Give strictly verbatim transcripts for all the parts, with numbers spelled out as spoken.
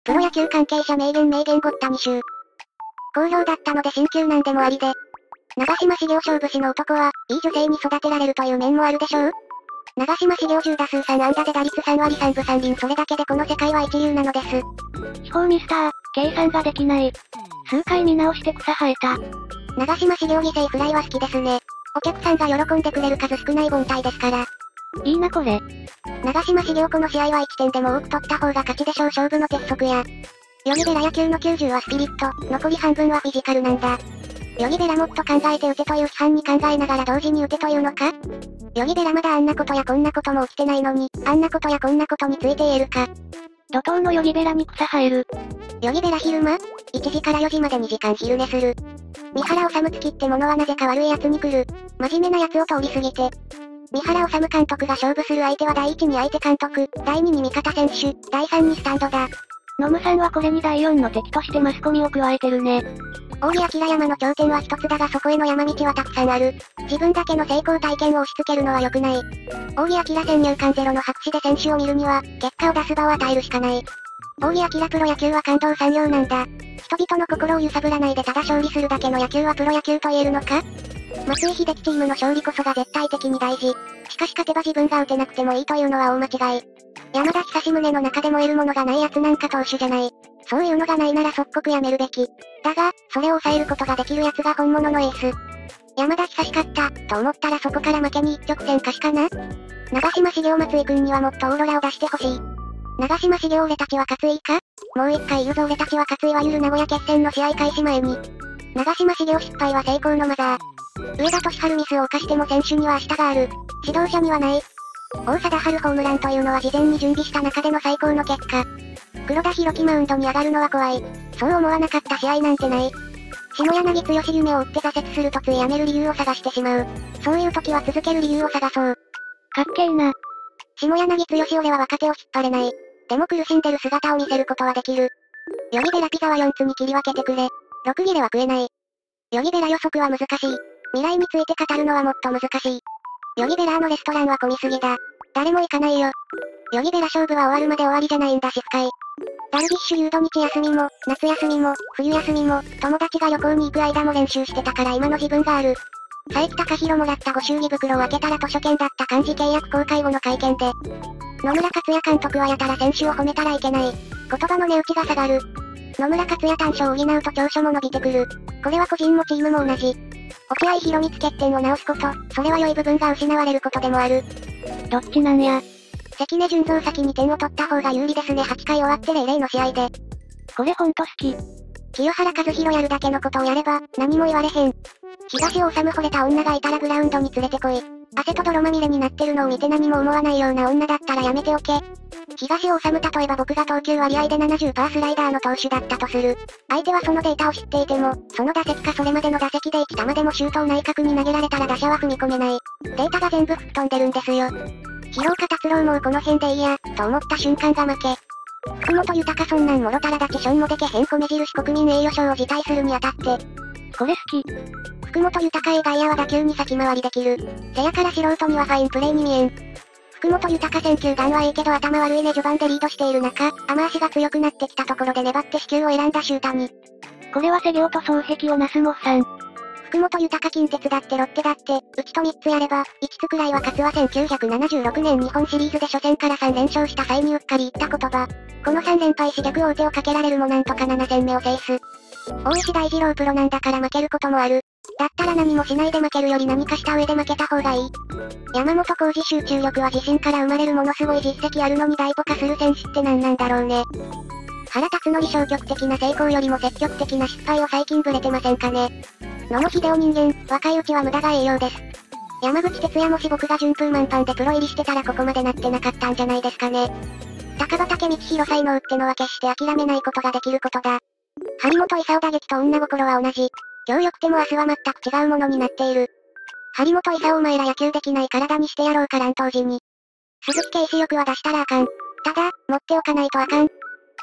プロ野球関係者名言名言ごったに集。好評だったので新旧なんでもありで。長嶋茂雄勝負師の男は、いい女性に育てられるという面もあるでしょう。長嶋茂雄じゅう打数さん安打で打率さん割さんぶさん厘、それだけでこの世界は一流なのです。 地方ミスター、計算ができない。数回見直して草生えた。 長嶋茂雄犠牲フライは好きですね。お客さんが喜んでくれる数少ない凡退ですから。 いいなこれ。 長嶋茂雄この試合はいちてんでも多く取った方が勝ちでしょう。勝負の鉄則や。ヨギベラ野球のきゅうじゅうはスピリット、残り半分はフィジカルなんだ。ヨギベラもっと考えて打てという批判に考えながら同時に打てというのか？ヨギベラまだあんなことやこんなことも起きてないのに、あんなことやこんなことについて言えるか。 怒涛のヨギベラに草生える。 ヨギベラ昼間 ?いち 時からよじまでにじかん昼寝する。三原治月ってものはなぜか悪い奴に来る。真面目な奴を通り過ぎて。三原治監督が勝負する相手はだいいちに相手監督、だいにに味方選手、だいさんにスタンドだ。 ノムさんはこれにだいよんの敵としてマスコミを加えてるね。 扇明山の頂点は一つだがそこへの山道はたくさんある。自分だけの成功体験を押し付けるのは良くない。扇明先入観ゼロの白紙で選手を見るには、結果を出す場を与えるしかない。扇明プロ野球は感動産業なんだ。人々の心を揺さぶらないでただ勝利するだけの野球はプロ野球と言えるのか？松井秀喜チームの勝利こそが絶対的に大事。しかし勝てば自分が打てなくてもいいというのは大間違い。山田久宗の中で燃えるものがない奴なんか投手じゃない。そういうのがないなら即刻やめるべき。だが、それを抑えることができる奴が本物のエース。山田久しかった、と思ったらそこから負けに一直線かしかな？長嶋茂雄松井くんにはもっとオーロラを出してほしい。長嶋茂雄俺たちは勝ついか？もう一回言うぞ俺たちは勝ついはゆる名古屋決戦の試合開始前に。長嶋茂雄失敗は成功のマザー。上田敏治ミスを犯しても選手には明日がある。指導者にはない。王貞治ホームランというのは事前に準備した中での最高の結果。黒田博樹マウンドに上がるのは怖い。そう思わなかった試合なんてない。下柳剛夢を追って挫折するとついやめる理由を探してしまう。そういう時は続ける理由を探そう。 かっけーな。 下柳剛俺は若手を引っ張れない。でも苦しんでる姿を見せることはできる。ヨギベラピザはよっつに切り分けてくれ。ろく切れは食えない。ヨギベラ予測は難しい。未来について語るのはもっと難しい。ヨギベラーのレストランは混みすぎだ。誰も行かないよ。ヨギベラ勝負は終わるまで終わりじゃないんだし深い。ダルビッシュ有土日休みも、夏休みも、冬休みも、友達が旅行に行く間も練習してたから今の自分がある。佐伯隆弘もらったご祝儀袋を開けたら図書券だった感じ。契約公開後の会見で。野村克也監督はやたら選手を褒めたらいけない。言葉の値打ちが下がる。野村克也短所を補うと長所も伸びてくる。これは個人もチームも同じ。沖合広光欠点を直すこと、それは良い部分が失われることでもある。 どっちなんや。 関根純三先に点を取った方が有利ですね。はちかい終わってゼロたいゼロの試合で。 これほんと好き。 清原和博やるだけのことをやれば、何も言われへん。東尾治惚れた女がいたらグラウンドに連れてこい。汗と泥まみれになってるのを見て何も思わないような女だったらやめておけ。東尾治例えば僕が投球割合で ななじゅっパーセント スライダーの投手だったとする。相手はそのデータを知っていても、その打席かそれまでの打席でいち球でもシュートを内角に投げられたら打者は踏み込めない。データが全部吹っ飛んでるんですよ。広岡達郎もうこの辺でいいや、と思った瞬間が負け。福本豊そんなんもろたら立ちションもでけへん米印国民栄誉賞を辞退するにあたって。 これ好き。 福本豊以外野は打球に先回りできる。せやから素人にはファインプレーに見えん。福本豊選球眼はいいけど頭悪いね。序盤でリードしている中、雨足が強くなってきたところで粘って死球を選んだシュータに。 これはセゲオと双璧をなすモッさん。 福本豊近鉄だってロッテだって、うちとみっつやれば、いつつくらいは勝つはせんきゅうひゃくななじゅうろくねん日本シリーズで初戦からさん連勝した際にうっかり言った言葉。このさん連敗し逆王手をかけられるもなんとかなな戦目を制す。大石大二郎プロなんだから負けることもある。だったら何もしないで負けるより何かした上で負けた方がいい。山本浩二集中力は自信から生まれるものすごい実績あるのに大ポカする選手って何なんだろうね。原辰徳消極的な成功よりも積極的な失敗を最近ブレてませんかね。野茂英雄人間、若いうちは無駄が栄養です。山口哲也もし僕が順風満帆でプロ入りしてたらここまでなってなかったんじゃないですかね。高畑光弘才能ってのは決して諦めないことができることだ。張本勲打撃と女心は同じ。今日良くても明日は全く違うものになっている。張本勲お前ら野球できない体にしてやろうか乱闘時に。鈴木圭司欲は出したらあかん。ただ、持っておかないとあかん。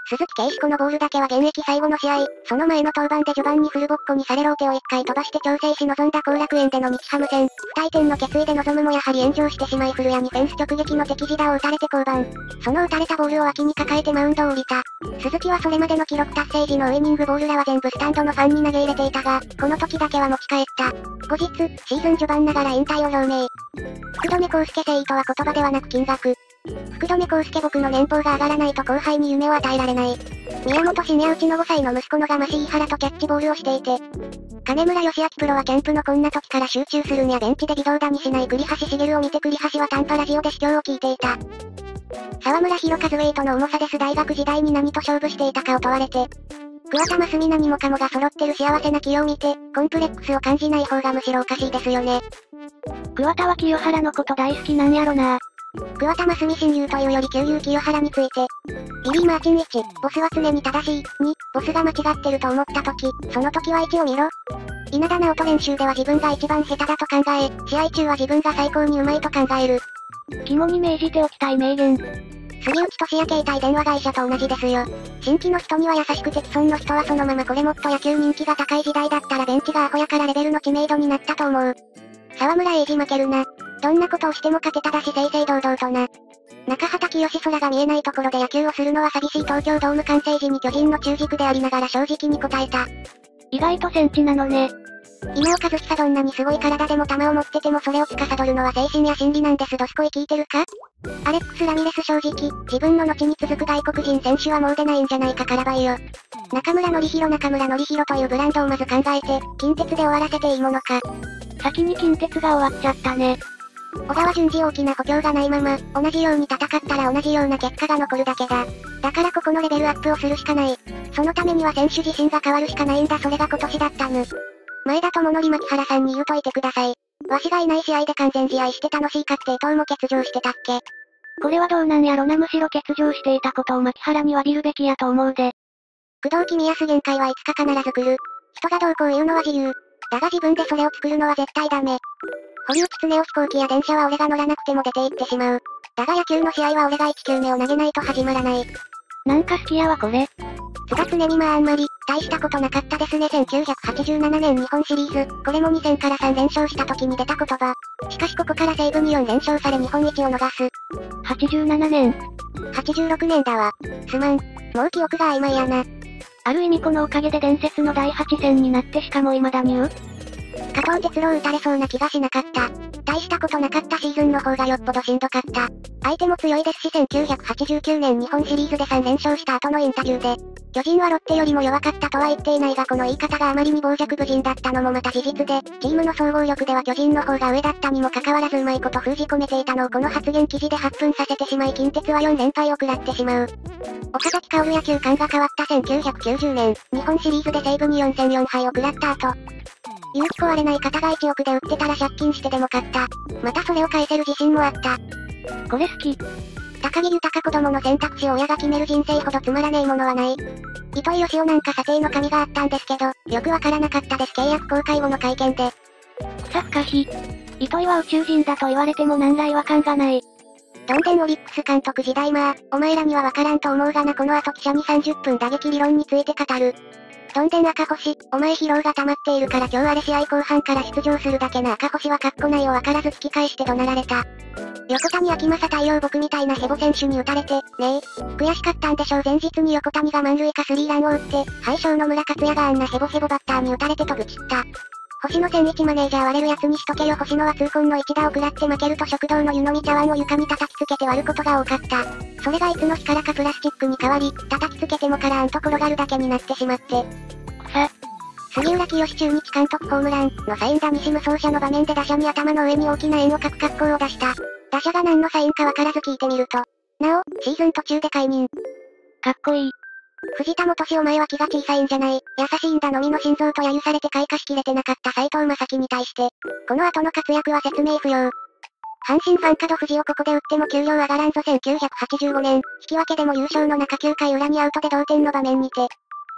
鈴木圭彦のボールだけは現役最後の試合、その前の登板で序盤にフルボッコにされローテを一回飛ばして調整し臨んだ後楽園での日ハム戦、不退転の決意で臨むもやはり炎上してしまい古谷にフェンス直撃の敵地打を打たれて降板。その打たれたボールを脇に抱えてマウンドを降りた。鈴木はそれまでの記録達成時のウイニングボールらは全部スタンドのファンに投げ入れていたが、この時だけは持ち帰った。後日、シーズン序盤ながら引退を表明。福留孝介誠意とは言葉ではなく金額。福留孝介僕の年俸が上がらないと後輩に夢を与えられない。宮本慎也うちのごさいの息子のがましい井原とキャッチボールをしていて。金村義明プロはキャンプのこんな時から集中するんやベンチで微動だにしない栗橋茂を見て栗橋は短波ラジオで主張を聞いていた。沢村博和ウェイトの重さです大学時代に何と勝負していたかを問われて。桑田真澄何もかもが揃ってる幸せな清を見て、コンプレックスを感じない方がむしろおかしいですよね。 桑田は清原のこと大好きなんやろな。 桑田真澄親友というより旧友清原について。ビリー・マーチンいち、ボスは常に正しい。に、ボスが間違ってると思った時、その時はいちを見ろ。稲田直人練習では自分が一番下手だと考え、試合中は自分が最高に上手いと考える。 肝に銘じておきたい名言。 杉内俊也携帯電話会社と同じですよ。新規の人には優しくて既存の人はそのままこれもっと野球人気が高い時代だったらベンチがアホやからレベルの知名度になったと思う。沢村栄治負けるな。どんなことをしても勝てただし正々堂々とな。中畑清空が見えないところで野球をするのは寂しい東京ドーム完成時に巨人の中軸でありながら正直に答えた。 意外とセンチなのね。 今岡和久どんなにすごい体でも球を持っててもそれを司るのは精神や心理なんです。どすこい聞いてるか？アレックス・ラミレス正直、自分の後に続く外国人選手はもう出ないんじゃないかからばいよ。中村則弘中村則弘というブランドをまず考えて、近鉄で終わらせていいものか。 先に近鉄が終わっちゃったね。 小川淳二大きな補強がないまま、同じように戦ったら同じような結果が残るだけだ。だからここのレベルアップをするしかない。そのためには選手自身が変わるしかないんだ。それが今年だったぬ。前田智則牧原さんに言うといてください。わしがいない試合で完全試合して楽しいかって伊藤も欠場してたっけ。 これはどうなんやろな。むしろ欠場していたことを牧原に詫びるべきやと思うで。 工藤公康限界はいつか必ず来る。人がどうこう言うのは自由。だが自分でそれを作るのは絶対ダメ。堀内恒雄飛行機や電車は俺が乗らなくても出て行ってしまう。だが野球の試合は俺がいち球目を投げないと始まらない。 なんか好きやわこれ。 津田常美まああんまり、大したことなかったですね。せんきゅうひゃくはちじゅうななねん日本シリーズ、これもに戦からさん連勝した時に出た言葉。しかしここから西武によん連勝され日本一を逃す。 はちじゅうななねん。 はちじゅうろくねんだわ。すまん。もう記憶が曖昧やな。 ある意味このおかげで伝説のだいはち戦になってしかも未だに言う？ 加藤哲郎打たれそうな気がしなかった。大したことなかったシーズンの方がよっぽどしんどかった。相手も強いですしせんきゅうひゃくはちじゅうきゅうねん日本シリーズでさん連勝した後のインタビューで、巨人はロッテよりも弱かったとは言っていないがこの言い方があまりに傍若無人だったのもまた事実で、チームの総合力では巨人の方が上だったにもかかわらずうまいこと封じ込めていたのをこの発言記事で発奮させてしまい近鉄はよん連敗を食らってしまう。岡崎薫野球観が変わったせんきゅうひゃくきゅうじゅうねん、日本シリーズで西武によん戦よん敗を食らった後、勇気壊れない方がいちおくで売ってたら借金してでも買った。またそれを返せる自信もあった。 これ好き。 高木豊子供の選択肢を親が決める人生ほどつまらねえものはない。糸井義雄なんか査定の神があったんですけど、よくわからなかったです。契約更改後の会見で。 草不可避。糸井は宇宙人だと言われても何ら違和感がない。 どんでんオリックス監督時代まあ、お前らにはわからんと思うがなこの後記者にさんじゅっぷん打撃理論について語る。どんでん赤星、お前疲労が溜まっているから今日あれ試合後半から出場するだけな赤星はかっこないをわからず聞き返して怒鳴られた。横谷秋正太陽僕みたいなヘボ選手に打たれて、ねえ、悔しかったんでしょう。前日に横谷が満塁かスリーランを打って、敗将の村克也があんなヘボヘボバッターに打たれてと愚痴った。星野千一マネージャー割れるやつにしとけよ。星野は痛恨の一打を食らって負けると食堂の湯飲み茶碗を床に叩きつけて割ることが多かった。それがいつの日からかプラスチックに変わり、叩きつけてもからあんと転がるだけになってしまって。 草。 杉浦清中日監督ホームランのサインだ西無走者の場面で打者に頭の上に大きな円を描く格好を出した。打者が何のサインかわからず聞いてみると。なお、シーズン途中で解任。 かっこいい。 藤田元志お前は気が小さいんじゃない。優しいんだのみの心臓と揶揄されて開花しきれてなかった斉藤正樹に対して、この後の活躍は説明不要。阪神ファン角藤をここで打っても給料上がらんぞ。せんきゅうひゃくはちじゅうごねん、引き分けでも優勝の中きゅうかい裏にアウトで同点の場面にて、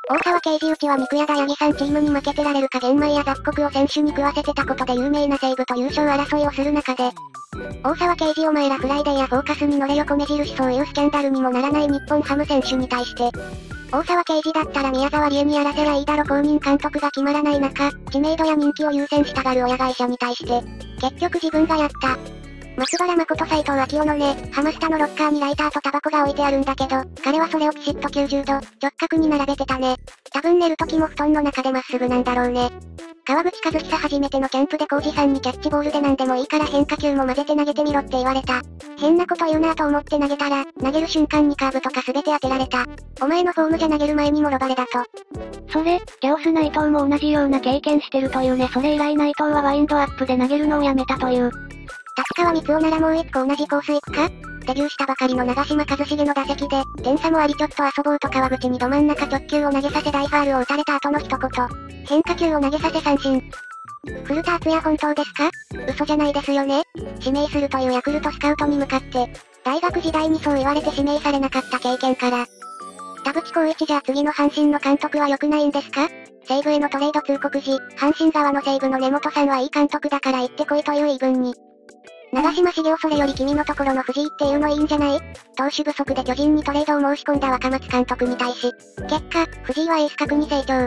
大沢刑事内は肉屋田八木さんチームに負けてられるか玄米や雑穀を選手に食わせてたことで有名な西武と優勝争いをする中で、大沢刑事お前らフライデーやフォーカスに乗れよ米印そういうスキャンダルにもならない日本ハム選手に対して、大沢刑事だったら宮沢りえにやらせりゃいいだろ公認監督が決まらない中、知名度や人気を優先したがる親会社に対して、結局自分がやった。松原誠斎藤昭夫のね、ハマスタのロッカーにライターとタバコが置いてあるんだけど、彼はそれをピシッときゅうじゅうど、直角に並べてたね。多分寝る時も布団の中でまっすぐなんだろうね。川口和久初めてのキャンプでコウジさんにキャッチボールで何でもいいから変化球も混ぜて投げてみろって言われた。変なこと言うなぁと思って投げたら、投げる瞬間にカーブとか全て当てられた。お前のフォームじゃ投げる前にもろバレだと。 それ、ギャオス内藤も同じような経験してるというね。それ以来内藤はワインドアップで投げるのをやめたという。 立川光雄ならもう一個同じコース行くか？デビューしたばかりの長嶋一茂の打席で、点差もありちょっと遊ぼうと川口にど真ん中直球を投げさせ大ファールを打たれた後の一言。変化球を投げさせ三振。古田敦也本当ですか？嘘じゃないですよね？指名するというヤクルトスカウトに向かって、大学時代にそう言われて指名されなかった経験から。田淵幸一じゃあ次の阪神の監督は良くないんですか？西武へのトレード通告時、阪神側の西武の根本さんはいい監督だから行ってこいという言い分に。長嶋茂雄それより君のところの藤井っていうのいいんじゃない？投手不足で巨人にトレードを申し込んだ若松監督に対し、結果、藤井はエース格に成長。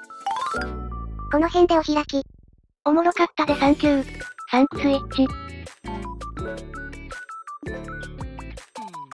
この辺でお開き。 おもろかったでサンキュー。サンクスイッチ。